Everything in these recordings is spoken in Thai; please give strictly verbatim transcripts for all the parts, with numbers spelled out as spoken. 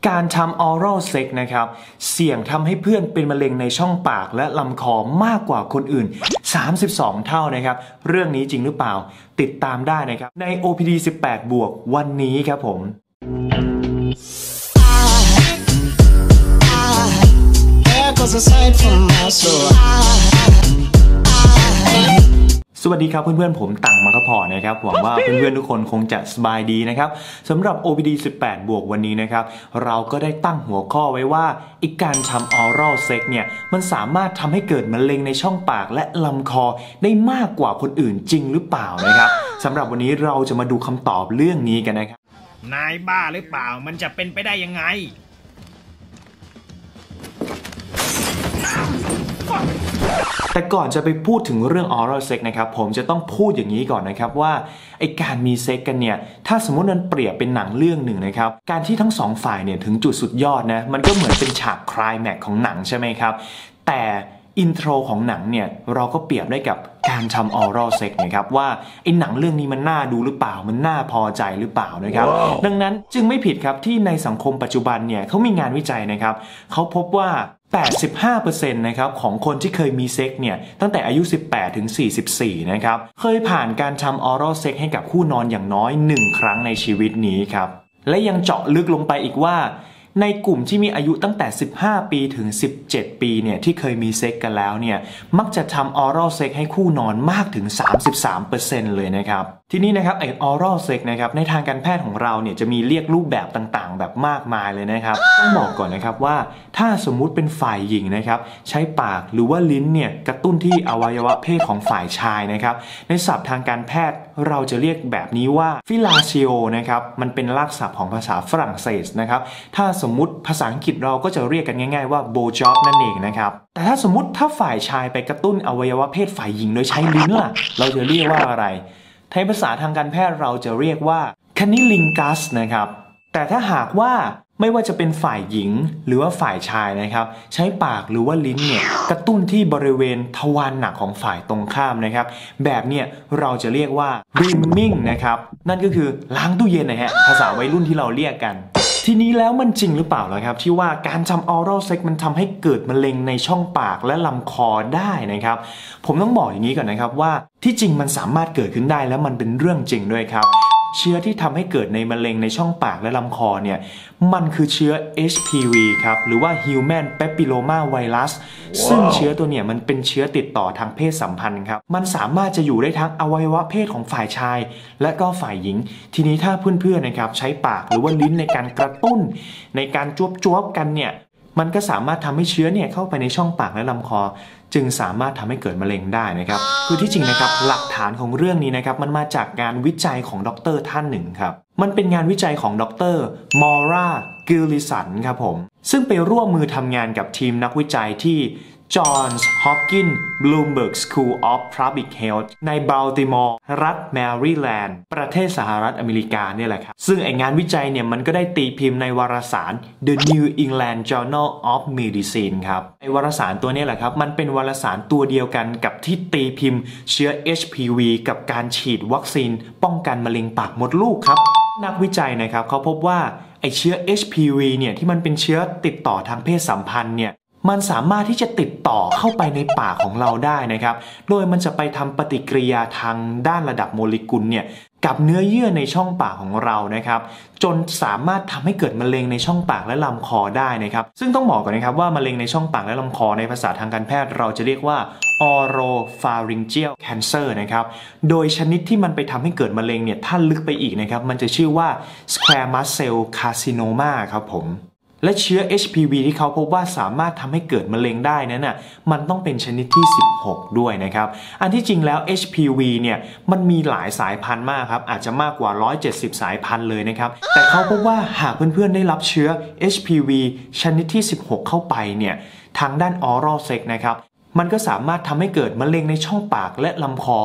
การทำ oral sex นะครับเสี่ยงทำให้เพื่อนเป็นมะเร็งในช่องปากและลำคอมากกว่าคนอื่นสามสิบสองเท่านะครับเรื่องนี้จริงหรือเปล่าติดตามได้นะครับใน โอ พี ดี สิบแปด บวกวันนี้ครับผมสวัสดีครับเพื่อนๆผมตังมาครับพอนะครับหวังว่าเพื่อนๆทุกคนคงจะสบายดีนะครับสำหรับ โอ พี ดี สิบแปด บวกวันนี้นะครับเราก็ได้ตั้งหัวข้อไว้ว่าอีกการทำ oral sex เนี่ยมันสามารถทำให้เกิดมะเร็งในช่องปากและลำคอได้มากกว่าคนอื่นจริงหรือเปล่านะครับสำหรับวันนี้เราจะมาดูคำตอบเรื่องนี้กันนะครับนายบ้าหรือเปล่ามันจะเป็นไปได้ยังไงแต่ก่อนจะไปพูดถึงเรื่อง oral sex นะครับผมจะต้องพูดอย่างนี้ก่อนนะครับว่าไอการมีเซ็กกันเนี่ยถ้าสมมติมันเปรียบเป็นหนังเรื่องหนึ่งนะครับการที่ทั้งสองฝ่ายเนี่ยถึงจุดสุดยอดนะมันก็เหมือนเป็นฉากไคลแม็กซ์ของหนังใช่ไหมครับแต่อินโทรของหนังเนี่ยเราก็เปรียบได้กับการทำ oral sex นะครับว่าไอหนังเรื่องนี้มันน่าดูหรือเปล่ามันน่าพอใจหรือเปล่านะครับ wow. ดังนั้นจึงไม่ผิดครับที่ในสังคมปัจจุบันเนี่ยเขามีงานวิจัยนะครับเขาพบว่าแปดสิบห้าเปอร์เซ็นต์ นะครับของคนที่เคยมีเซ็กเนี่ยตั้งแต่อายุสิบแปดถึงสี่สิบสี่นะครับเคยผ่านการทำ oral sex ให้กับคู่นอนอย่างน้อยหนึ่งครั้งในชีวิตนี้ครับและยังเจาะลึกลงไปอีกว่าในกลุ่มที่มีอายุตั้งแต่สิบห้าปีถึงสิบเจ็ดปีเนี่ยที่เคยมีเซ็กกันแล้วเนี่ยมักจะทำ oral sex ให้คู่นอนมากถึง สามสิบสามเปอร์เซ็นต์ เลยนะครับทีนี้นะครับไอ้ oral sex นะครับในทางการแพทย์ของเราเนี่ยจะมีเรียกรูปแบบต่างๆแบบมากมายเลยนะครับต้องบอกก่อนนะครับว่าถ้าสมมุติเป็นฝ่ายหญิงนะครับใช้ปากหรือว่าลิ้นเนี่ยกระตุ้นที่อวัยวะเพศของฝ่ายชายนะครับในศัพท์ทางการแพทย์เราจะเรียกแบบนี้ว่า fellatio นะครับมันเป็นรากศัพท์ของภาษาฝรั่งเศสนะครับถ้าสมมุติภาษาอังกฤษเราก็จะเรียกกันง่ายๆว่า blowjob นั่นเองนะครับแต่ถ้าสมมุติถ้าฝ่ายชายไปกระตุ้นอวัยวะเพศฝ่ายหญิงโดยใช้ลิ้นล่ะเราจะเรียกว่าอะไรในภาษาทางการแพทย์เราจะเรียกว่า cunnilingus นะครับแต่ถ้าหากว่าไม่ว่าจะเป็นฝ่ายหญิงหรือว่าฝ่ายชายนะครับใช้ปากหรือว่าลิ้นเนี่ยกระตุ้นที่บริเวณทวารหนักของฝ่ายตรงข้ามนะครับแบบเนี้ยเราจะเรียกว่า brimming นะครับนั่นก็คือล้างตู้เย็นนะฮะภาษาวัยรุ่นที่เราเรียกกันทีนี้แล้วมันจริงหรือเปล่าล่ะครับที่ว่าการทำ oral sex มันทำให้เกิดมะเร็งในช่องปากและลำคอได้นะครับผมต้องบอกอย่างนี้ก่อนนะครับว่าที่จริงมันสามารถเกิดขึ้นได้และมันเป็นเรื่องจริงด้วยครับเชื้อที่ทำให้เกิดในมะเร็งในช่องปากและลำคอเนี่ยมันคือเชื้อ เอช พี วี ครับหรือว่า Human Papilloma Virus ซึ่งเชื้อตัวเนี่ยมันเป็นเชื้อติดต่อทางเพศสัมพันธ์ครับมันสามารถจะอยู่ได้ทั้งอวัยวะเพศของฝ่ายชายและก็ฝ่ายหญิงทีนี้ถ้าเพื่อนๆนะครับใช้ปากหรือว่าลิ้นในการกระตุ้นในการจวบๆกันเนี่ยมันก็สามารถทำให้เชื้อเนี่ยเข้าไปในช่องปากและลำคอจึงสามารถทำให้เกิดมะเร็งได้นะครับคือที่จริงนะครับหลักฐานของเรื่องนี้นะครับมันมาจากงานวิจัยของด็อกเตอร์ท่านหนึ่งครับมันเป็นงานวิจัยของด็อกเตอร์มอร่ากิลลิสันครับผมซึ่งไปร่วมมือทำงานกับทีมนักวิจัยที่ Johns Hopkins Bloomberg School of Public Health ในบัลติมอร์รัฐแมริแลนด์ประเทศสหรัฐอเมริกาเนี่ยแหละครับซึ่งไองานวิจัยเนี่ยมันก็ได้ตีพิมพ์ในวารสาร The New England Journal of Medicine ครับไอวารสารตัวนี้แหละครับมันเป็นวารสารตัวเดียวกันกับที่ตีพิมพ์เชื้อ เอช พี วี กับการฉีดวัคซีนป้องกันมะเร็งปากมดลูกครับนักวิจัยนะครับเขาพบว่าไอเชื้อ เอช พี วี เนี่ยที่มันเป็นเชื้อติดต่อทางเพศสัมพันธ์เนี่ยมันสามารถที่จะติดต่อเข้าไปในปากของเราได้นะครับโดยมันจะไปทำปฏิกิริยาทางด้านระดับโมเลกุลเนี่ยกับเนื้อเยื่อในช่องปากของเรานะครับจนสามารถทำให้เกิดมะเร็งในช่องปากและลำคอได้นะครับซึ่งต้องบอกก่อนนะครับว่ามะเร็งในช่องปากและลำคอในภาษาทางการแพทย์เราจะเรียกว่า oropharyngeal cancer นะครับโดยชนิดที่มันไปทำให้เกิดมะเร็งเนี่ยถ้าลึกไปอีกนะครับมันจะชื่อว่า squamous cell carcinoma ครับผมและเชื้อ เอช พี วี ที่เขาพบว่าสามารถทำให้เกิดมะเร็งได้นั้นน่ะมันต้องเป็นชนิดที่สิบหกด้วยนะครับอันที่จริงแล้ว เอช พี วี เนี่ยมันมีหลายสายพันธุ์มากครับอาจจะมากกว่าหนึ่งร้อยเจ็ดสิบสายพันธุ์เลยนะครับแต่เขาพบว่าหากเพื่อนๆได้รับเชื้อ เอช พี วี ชนิดที่สิบหกเข้าไปเนี่ยทางด้าน oral sex นะครับมันก็สามารถทำให้เกิดมะเร็งในช่องปากและลำคอ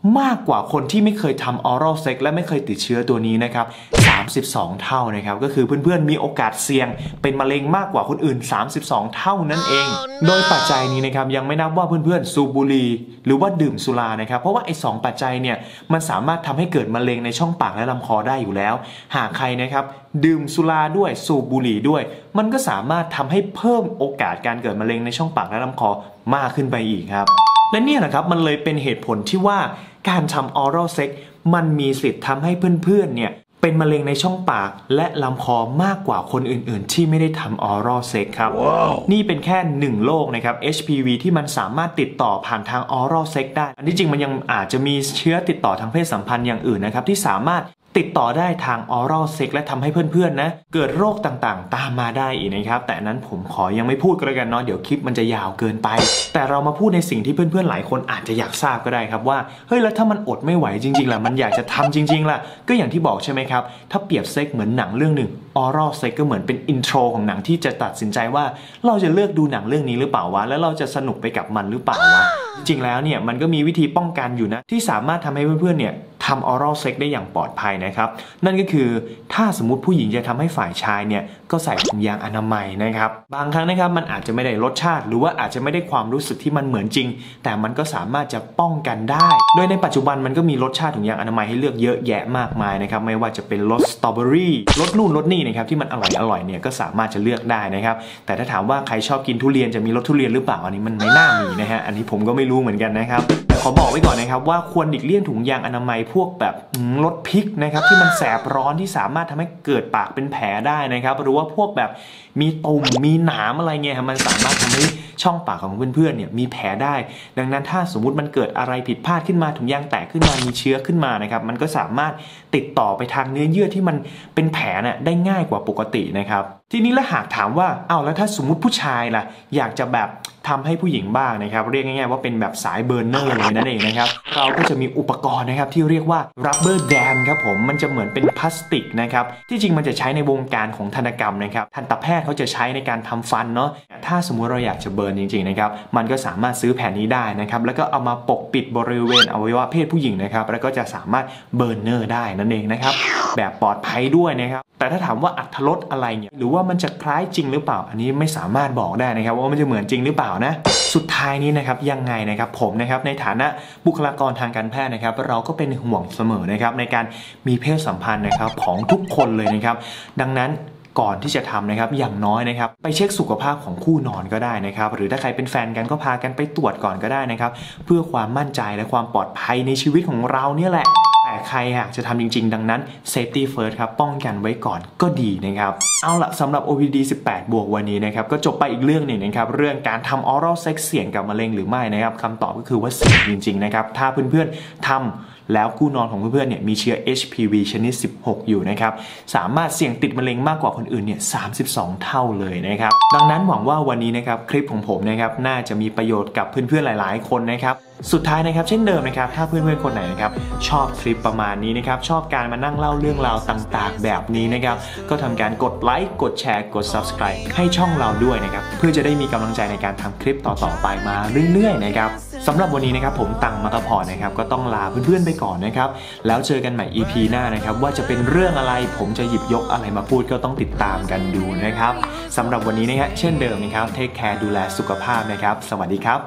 มากกว่าคนที่ไม่เคยทำ oral sex และไม่เคยติดเชื้อตัวนี้นะครับสามสิบสองเท่านะครับก็คือเพื่อนๆมีโอกาสเสี่ยงเป็นมะเร็งมากกว่าคนอื่นสามสิบสองเท่านั่นเองโดยปัจจัยนี้นะครับยังไม่นับว่าเพื่อนๆสูบบุหรี่หรือว่าดื่มสุรานะครับเพราะว่าไอ้สองปัจจัยเนี่ยมันสามารถทำให้เกิดมะเร็งในช่องปากและลำคอได้อยู่แล้วหากใครนะครับดื่มสุราด้วยสูบบุหรี่ด้วยมันก็สามารถทำให้เพิ่มโอกาสการเกิดมะเร็งในช่องปากและลำคอมากขึ้นไปอีกครับและเนี่ยนะครับมันเลยเป็นเหตุผลที่ว่าการทำ oral sex มันมีสิทธิ์ทำให้เพื่อนๆเนี่ยเป็นมะเร็งในช่องปากและลำคอมากกว่าคนอื่นๆที่ไม่ได้ทำ oral sex ครับ wow. นี่เป็นแค่หนึ่งโรคนะครับ เอช พี วี ที่มันสามารถติดต่อผ่านทาง oral sex ได้อันที่จริงมันยังอาจจะมีเชื้อติดต่อทางเพศสัมพันธ์อย่างอื่นนะครับที่สามารถติดต่อได้ทาง oral sex และทำให้เพื่อนๆนะเกิดโรคต่างๆตามมาได้อีกนะครับแต่นั้นผมขอยังไม่พูดก็แล้วกันเนาะเดี๋ยวคลิปมันจะยาวเกินไปแต่เรามาพูดในสิ่งที่เพื่อนๆหลายคนอาจจะอยากทราบก็ได้ครับว่าเฮ้ยแล้วถ้ามันอดไม่ไหวจริงๆล่ะมันอยากจะทำจริงๆล่ะก็อย่างที่บอกใช่ไหมครับถ้าเปรียบเซ็กเหมือนหนังเรื่องหนึ่ง oral sex ก็เหมือนเป็นอินโทรของหนังที่จะตัดสินใจว่าเราจะเลือกดูหนังเรื่องนี้หรือเปล่าวะแล้วเราจะสนุกไปกับมันหรือเปล่าวะจริงแล้วเนี่ยมันก็มีวิธีป้องกันอยู่นะที่สามารถทำให้เพื่อนๆเนี่ยทำ oral sex ได้อย่างปลอดภัยนะครับนั่นก็คือถ้าสมมติผู้หญิงจะทำให้ฝ่ายชายเนี่ยก็ใส่ถุงยางอนามัยนะครับบางครั้งนะครับมันอาจจะไม่ได้รสชาติหรือว่าอาจจะไม่ได้ความรู้สึกที่มันเหมือนจริงแต่มันก็สามารถจะป้องกันได้โดยในปัจจุบันมันก็มีรสชาติถุงยางอนามัยให้เลือกเยอะแยะมากมายนะครับไม่ว่าจะเป็นรสสตรอเบอรี่รสนู่นรสนี่นะครับที่มันอร่อยอร่อยเนี่ยก็สามารถจะเลือกได้นะครับแต่ถ้าถามว่าใครชอบกินทุเรียนจะมีรสทุเรียนหรือเปล่าอันนี้มันไม่น่ามีนะฮะอันนี้ผมก็ไม่รู้เหมือนกันนะครับแต่ขอบอกไว้ก่อนนะครับว่าควรหลีกเลี่ยงถุงยางอนามัยพวกแบบรสพริกนะครับที่มันแสบร้อนที่สามารถทำให้เกิดปากเป็นแผลได้นะครับหรือว่าพวกแบบมีตุ่มมีหนามอะไรเงี้ยมันสามารถทำให้ช่องปากของเพื่อนๆเนี่ยมีแผลได้ดังนั้นถ้าสมมุติมันเกิดอะไรผิดพลาดขึ้นมาถุงยางแตกขึ้นมามีเชื้อขึ้นมานะครับมันก็สามารถติดต่อไปทางเนื้อเยื่อที่มันเป็นแผลน่ะได้ง่ายกว่าปกตินะครับทีนี้แล้วหากถามว่าอ้าวแล้วถ้าสมมุติผู้ชายล่ะอยากจะแบบทำให้ผู้หญิงบ้างนะครับเรียกง่ายๆว่าเป็นแบบสายเบิร์นเนอร์เลยนั่นเองนะครับเราก็จะมีอุปกรณ์นะครับที่เรียกว่า rubber dam ครับผมมันจะเหมือนเป็นพลาสติกนะครับที่จริงมันจะใช้ในวงการของทันตกรรมนะครับทันตแพทย์เขาจะใช้ในการทำฟันเนาะถ้าสมมุติเราอยากจะเบิร์นจริงๆนะครับมันก็สามารถซื้อแผ่นนี้ได้นะครับแล้วก็เอามาปกปิดบริเวณอวัยวะเพศผู้หญิงนะครับแล้วก็จะสามารถเบิร์นเนอร์ได้นั่นเองนะครับแบบปลอดภัยด้วยนะครับแต่ถ้าถามว่าอรรถรสอะไรเนี่ยหรือว่ามันจะคล้ายจริงหรือเปล่าอันนี้ไม่สามารถบอกได้นะครับว่ามันจะเหมือนจริงหรือเปล่านะสุดท้ายนี้นะครับยังไงนะครับผมนะครับในฐานะบุคลากรทางการแพทย์นะครับเราก็เป็นห่วงเสมอนะครับในการมีเพศสัมพันธ์นะครับของทุกคนเลยนะครับดังนั้นก่อนที่จะทำนะครับอย่างน้อยนะครับไปเช็คสุขภาพของคู่นอนก็ได้นะครับหรือถ้าใครเป็นแฟนกันก็พากันไปตรวจก่อนก็ได้นะครับเพื่อความมั่นใจและความปลอดภัยในชีวิตของเราเนี่ยแหละแต่ใครอยากจะทำจริงๆดังนั้น safety first ครับป้องกันไว้ก่อนก็ดีนะครับเอาละสำหรับ โอ พี ดี สิบแปด บวกวันนี้นะครับก็จบไปอีกเรื่องหนึ่งนะครับเรื่องการทำ oral sex เสี่ยงกับมะเร็งหรือไม่นะครับคำตอบก็คือว่าเสี่ยงจริงๆนะครับถ้าเพื่อนๆทำแล้วคู่นอนของเพื่อนๆเนี่ยมีเชื้อ เอช พี วี ชนิดสิบหกอยู่นะครับสามารถเสี่ยงติดมะเร็งมากกว่าคนอื่นเนี่ยสามสิบสองเท่าเลยนะครับดังนั้นหวังว่าวันนี้นะครับคลิปของผมนะครับน่าจะมีประโยชน์กับเพื่อนๆหลายๆคนนะครับสุดท้ายนะครับเช่นเดิมนะครับถ้าเพื่อนๆคนไหนนะครับชอบคลิปประมาณนี้นะครับชอบการมานั่งเล่าเรื่องราวต่างๆแบบนี้นะครับก็ทำการกดไลค์กดแชร์กด ซับสไครบ์ ให้ช่องเราด้วยนะครับเพื่อจะได้มีกำลังใจในการทำคลิปต่อๆไปมาเรื่อยๆนะครับสำหรับวันนี้นะครับผมตังมัตพรนะครับก็ต้องลาเพื่อนๆไปก่อนนะครับแล้วเจอกันใหม่ อี พี หน้านะครับว่าจะเป็นเรื่องอะไรผมจะหยิบยกอะไรมาพูดก็ต้องติดตามกันดูนะครับสำหรับวันนี้นะฮะเช่นเดิมนะครับเทคแคร์ดูแลสุขภาพนะครับสวัสดีครับ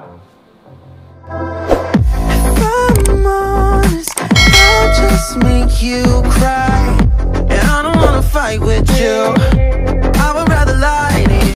I'll just make you cry, and I don't wanna fight with you.